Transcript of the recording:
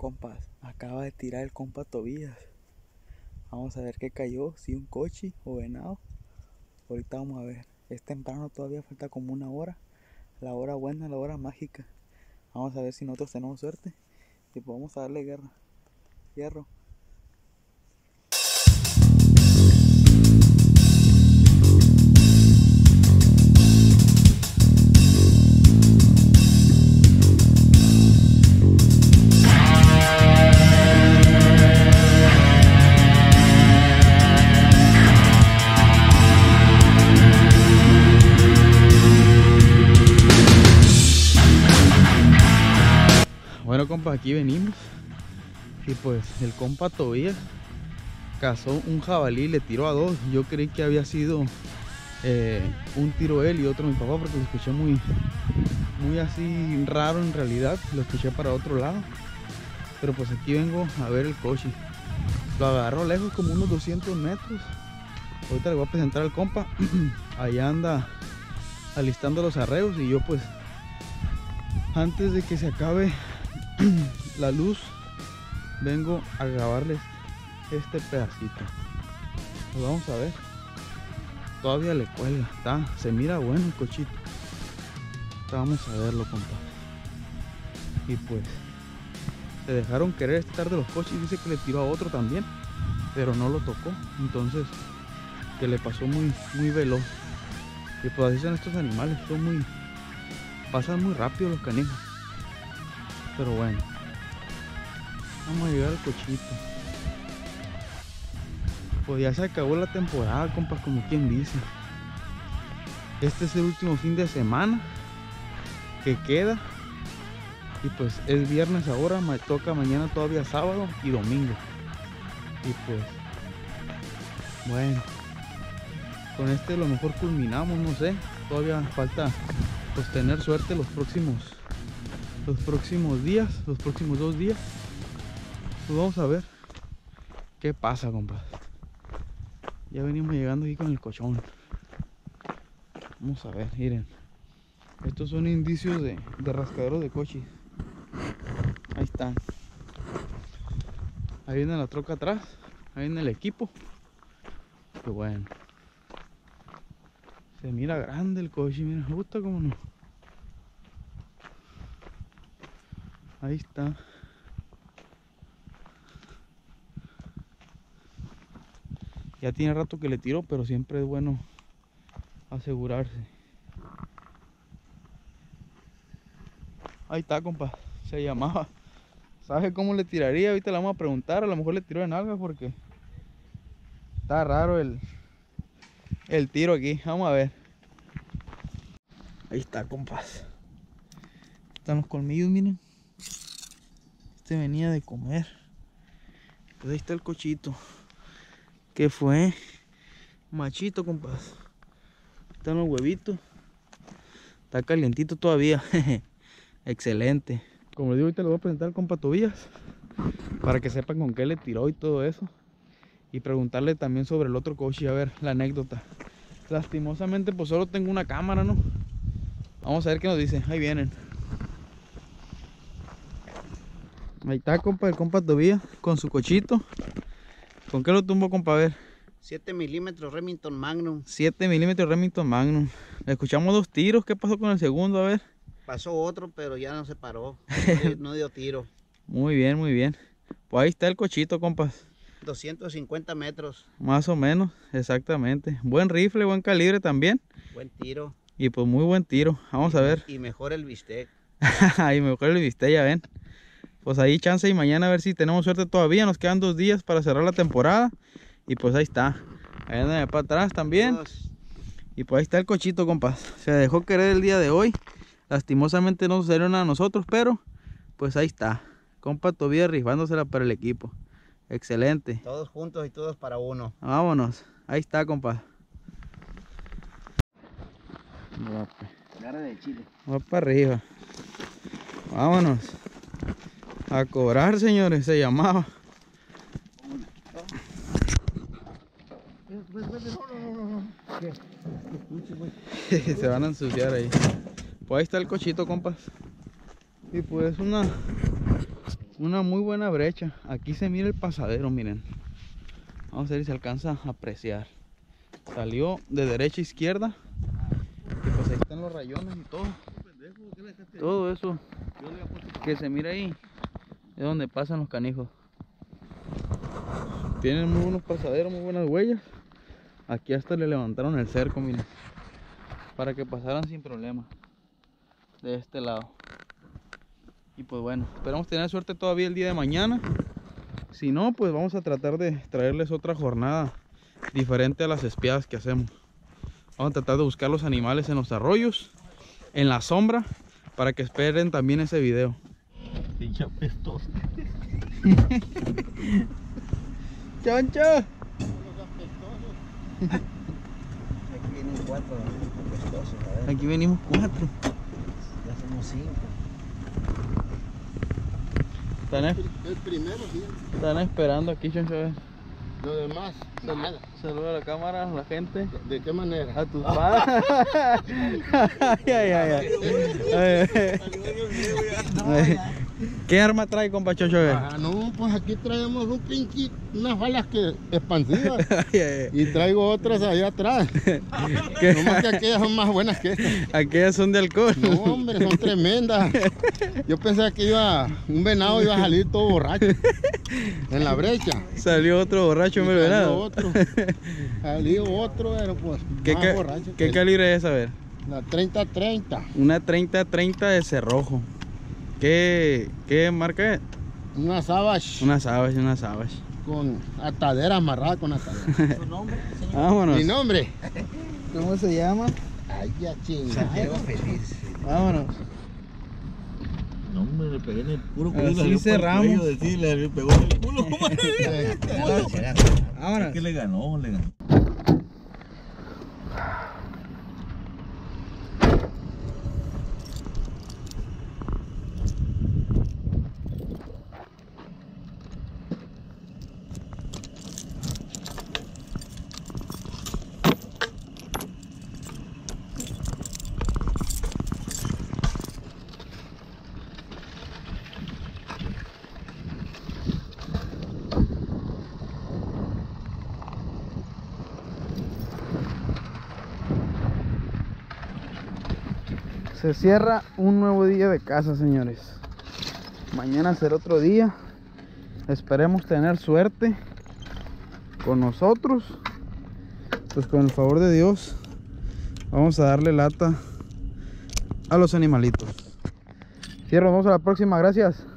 Compas, acaba de tirar el compa Tobías. Vamos a ver qué cayó, si un cochi o venado. Ahorita vamos a ver. Es temprano todavía, falta como una hora. La hora buena, la hora mágica. Vamos a ver si nosotros tenemos suerte. Y pues vamos a darle guerra. Hierro. Bueno, compa, aquí venimos. Y pues el compa Tobías cazó un jabalí, le tiró a dos. Yo creí que había sido un tiro él y otro mi papá, porque lo escuché muy así raro en realidad. Lo escuché para otro lado. Pero pues aquí vengo a ver el cochi. Lo agarró lejos, como unos 200 metros. Ahorita le voy a presentar al compa. Allá anda alistando los arreos. Y yo pues, antes de que se acabe la luz, vengo a grabarles este pedacito. Lo vamos a ver. Todavía le cuelga, se mira bueno el cochito. Vamos a verlo, compa. Y pues se dejaron querer esta tarde los coches. Dice que le tiró a otro también, pero no lo tocó. Entonces que le pasó muy veloz. Y pues así son estos animales, pasan muy rápido los canijos. Pero bueno, vamos a llegar al cochito. Pues ya se acabó la temporada, compas, como quien dice. Este es el último fin de semana que queda. Y pues es viernes ahora, me toca mañana todavía sábado y domingo. Y pues, bueno, con este a lo mejor culminamos, no sé. Todavía falta pues tener suerte los próximos días, los próximos 2 días. Pues vamos a ver qué pasa, compas. Ya venimos llegando aquí con el cochón. Vamos a ver, miren. Estos son indicios de rascaderos de coches. Ahí están. Ahí viene la troca atrás. Ahí viene el equipo. Pues bueno. Se mira grande el coche, mira, me gusta como no. Ahí está. Ya tiene rato que le tiró, pero siempre es bueno asegurarse. Ahí está, compa. Se llamaba. ¿Sabe cómo le tiraría? Ahorita le vamos a preguntar. A lo mejor le tiró en alga porque está raro el tiro aquí. Vamos a ver. Ahí está, compas. Están los colmillos, miren. Este venía de comer. Pues ahí está el cochito. ¿Qué fue? Machito, compas. Están los huevitos. Está calientito todavía. Excelente. Como les digo, ahorita les voy a presentar al compa Tobías para que sepan con qué le tiró y todo eso. Y preguntarle también sobre el otro coche, a ver la anécdota. Lastimosamente pues solo tengo una cámara, ¿no? Vamos a ver qué nos dice. Ahí vienen. Ahí está, compa, el compa Tobías con su cochito. ¿Con qué lo tumbó, compa? A ver. 7 milímetros Remington Magnum. 7 milímetros Remington Magnum. Escuchamos 2 tiros. ¿Qué pasó con el segundo? A ver. Pasó otro, pero ya no se paró. No dio tiro. Muy bien, muy bien. Pues ahí está el cochito, compas. 250 metros. Más o menos, exactamente. Buen rifle, buen calibre también. Buen tiro. Y pues muy buen tiro. Vamos a ver. Y mejor el bistec. Y mejor el bistec, ya ven. Pues ahí chance y mañana a ver si tenemos suerte todavía. Nos quedan 2 días para cerrar la temporada. Y pues ahí está. Ahí anda para atrás también. Y pues ahí está el cochito, compas. Se dejó querer el día de hoy. Lastimosamente no sucedieron a nosotros, pero pues ahí está. Compa Tobías rifándosela para el equipo. Excelente. Todos juntos y todos para uno. Vámonos. Ahí está, compa. Cara de chile. Va para arriba. Vámonos. A cobrar, señores. Se llamaba. Se van a ensuciar ahí. Pues ahí está el cochito, compas. Y pues una una muy buena brecha. Aquí se mira el pasadero, miren. Vamos a ver si se alcanza a apreciar. Salió de derecha a izquierda. Y pues ahí están los rayones y todo. Todo eso que se mira ahí es donde pasan los canijos. Tienen muy buenos pasaderos, muy buenas huellas. Aquí hasta le levantaron el cerco, miren, para que pasaran sin problema de este lado. Y pues bueno, esperamos tener suerte todavía el día de mañana. Si no, pues vamos a tratar de traerles otra jornada diferente a las espiadas que hacemos. Vamos a tratar de buscar los animales en los arroyos, en la sombra, para que esperen también ese video. Pinche apestoso. ¡Choncho! Aquí vienen 4 apestosos, a ver. Aquí venimos 4. Ya somos 5. El primero, sí. Están esperando aquí, Choncho. Lo demás, nada. Saluda a la cámara, a la gente. ¿De qué manera? A tus padres. ¿Qué arma trae, compa Choncho? Ah, no, pues aquí traemos un pinche, unas balas que expansivas. Y traigo otras allá atrás. Nomás que aquellas son más buenas que estas. Aquellas son de alcohol. No, hombre, son tremendas. Yo pensé que un venado iba a salir todo borracho en la brecha. Salió otro borracho, me venado. Salió otro, pero pues más borracho. ¿Qué calibre es, a ver? La 30-30. Una 30-30 de cerrojo. ¿Qué marca es? Una Savage. Una Savage. Con atadera amarrada con atadera. ¿Tu nombre, señor? Vámonos. Mi nombre. ¿Cómo se llama? Ay, ya chingada. Santiago Feliz. Vámonos. No, hombre, le pegué en el puro culo. Así cerramos. Le pegó en el culo. Vámonos. Es que le ganó. Se cierra un nuevo día de caza, señores. Mañana será otro día. Esperemos tener suerte con nosotros. Pues con el favor de Dios vamos a darle lata a los animalitos. Cierro, nos vemos a la próxima. Gracias.